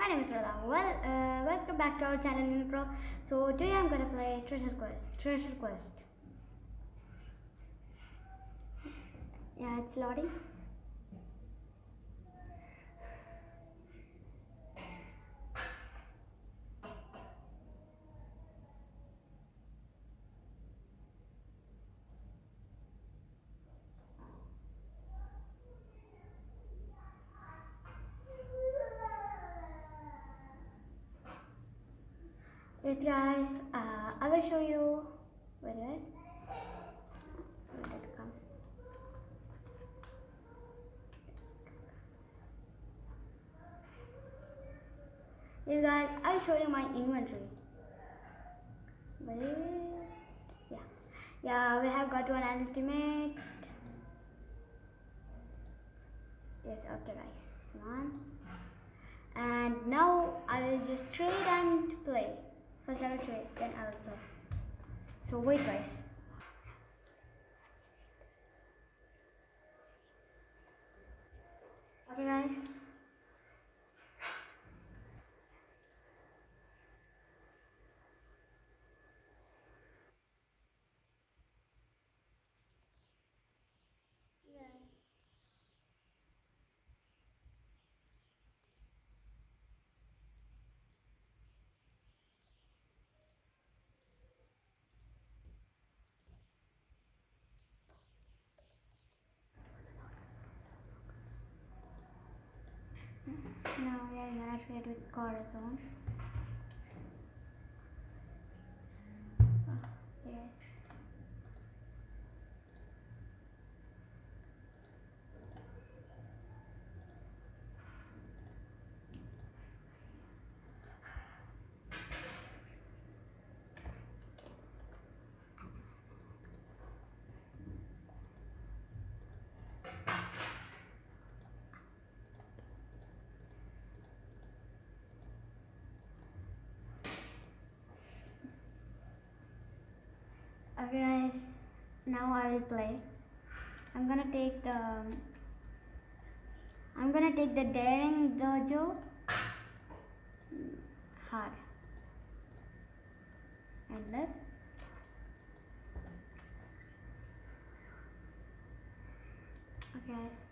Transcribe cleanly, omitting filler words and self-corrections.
name is Radha. Welcome back to our channel Unipro. So today I'm gonna play Treasure Quest. Yeah, it's loading. Yes guys, I will show you. Wait guys. Let it come. Yes guys, I'll show you my inventory. Wait. Yeah, we have got one ultimate. Yes, okay guys, come on. And now I will just trade and play. First I will trade, then I will play. So wait guys. Okay guys. Now we are gonna trade with Corazon. Yes. Okay guys, now I will play. I'm gonna take the Daring Dojo hard. Endless. Okay guys.